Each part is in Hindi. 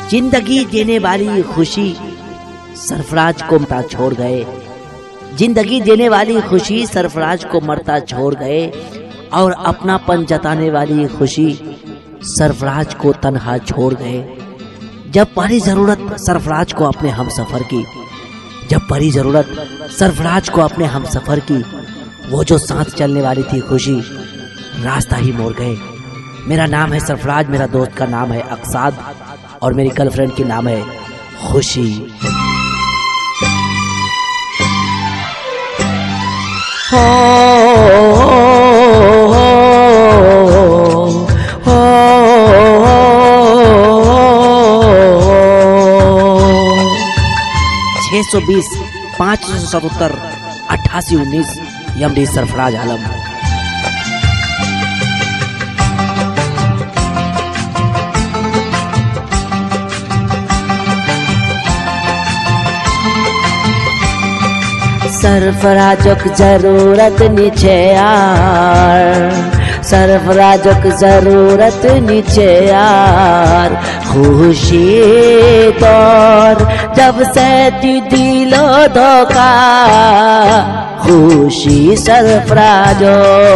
जिंदगी देने वाली खुशी सरफराज को मरता छोड़ गए। जिंदगी देने वाली खुशी सरफराज को मरता छोड़ गए और अपनापन जताने वाली खुशी सरफराज को तन्हा छोड़ गए। जब पड़ी जरूरत सरफराज को अपने हमसफर की, जब पड़ी जरूरत सरफराज को अपने हमसफर की, वो जो साथ चलने वाली थी खुशी रास्ता ही मोड़ गए। मेरा नाम है सरफराज, मेरा दोस्त का नाम है अक्साद और मेरी गर्लफ्रेंड की नाम है खुशी। हो, हो, हो, हो, 620 577 8819 एमडी सरफराज आलम। सरफराजक जरूरत नीचे यार, सरफराजक जरूरत नीचे यार, खुशी तोर जब से दिलो धोखा, खुशी सरफराजो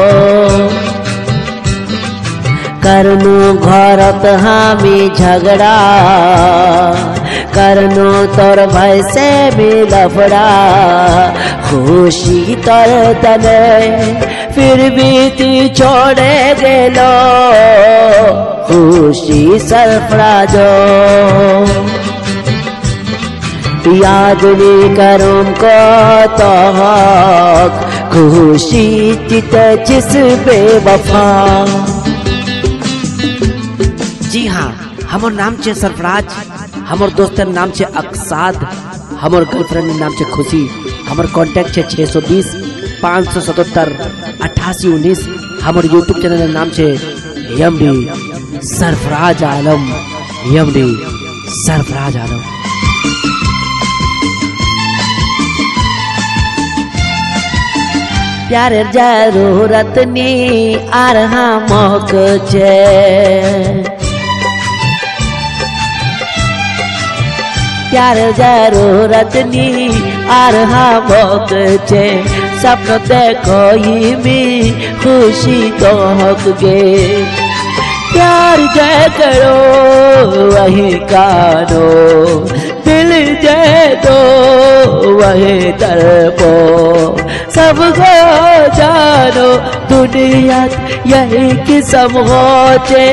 करनो घरत हामी झगड़ा, करनो तोर भाई से भी लफड़ा, खुशी तोर तने फिर भी तू छोड़े गेलो, खुशी सरफराजो याद नहीं करूं को तो खुशी चित जिस बेवफा। जी हाँ, हमार नाम छे सरफराज, हमार दोस्तर नाम छे अक्साद, हमार गर्लफ्रेंड नाम छे खुशी। हमार कांटेक्ट छे 620 577 8819। हमार यूट्यूब चैनल नाम छे एमडी सरफराज आलम, एमडी सरफराज आलम। प्यार जरूरत नी आरहा मोक छे, प्यार जरूरत नी आरहा मोक छे, सपन देखो ही मी खुशी तो हक गे, प्यार जय करो वही कानो, दिल जय दो वही तड़पो, सबको जानो दुनिया यही किस्म होते।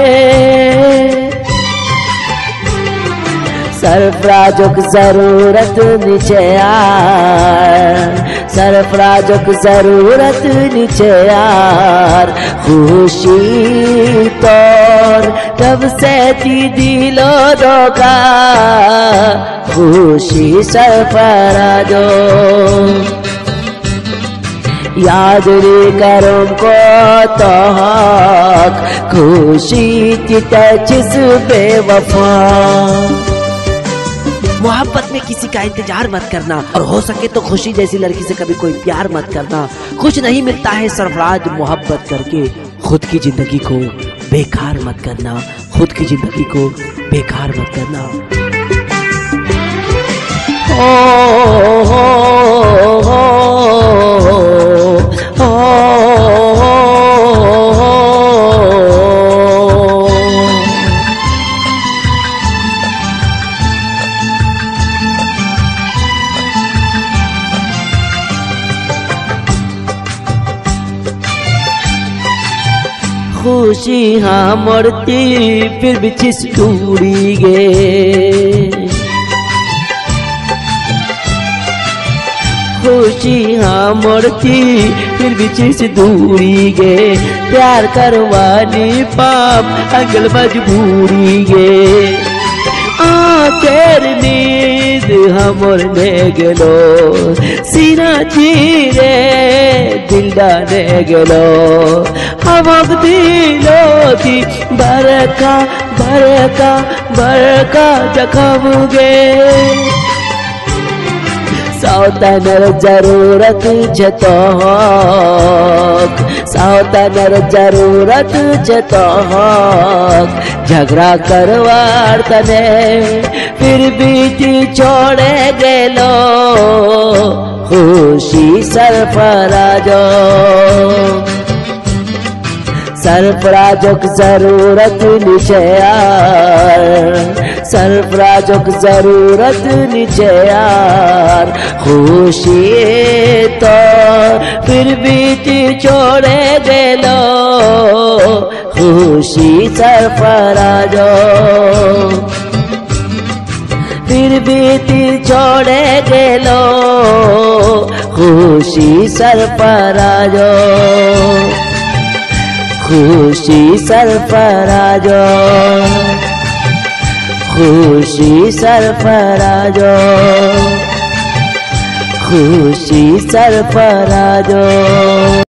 सरफराजक जरूरत नीचे यार, सरफराजक जरूरत नीचे यार, खुशी तोर तब से दिलो धोखा, खुशी सरफराजो याद नहीं करूं को तो खुशी चित जिस बेवफा। मोहब्बत में किसी का इंतजार मत करना और हो सके तो खुशी जैसी लड़की से कभी कोई प्यार मत करना। कुछ नहीं मिलता है सरफराज मोहब्बत करके, खुद की जिंदगी को बेकार मत करना, खुद की जिंदगी को बेकार मत करना। हो, हो, हो, खुशी हाँ मरती फिर भी चिस टूरी गे, खुशी हाँ मरती फिर भी चिस दूरी गे, प्यार करवानी पाप अंगल मजबूरी गे, आखिर नींद हमर ने गेलो, सीना चीरे दिल डाने गेलो, हमक दिलो थी बरका बरका बरका जखम गे, सौतनर जरूरत छे तो सावतानर जरूरत तो झगड़ा करवार तने फिर बीती छोड़े गेलो खुशी सरफराजो सरफराजोक जरूरत नीचे यार सरफराजोक जरूरत नीचे यार खुशी तो फिर बीती छोड़े गेलो खुशी सरफराजो फिर बीती छोड़े गेलो खुशी सरफराजो खुशी सरफराजो खुशी सरफराजो खुशी सरफराजो।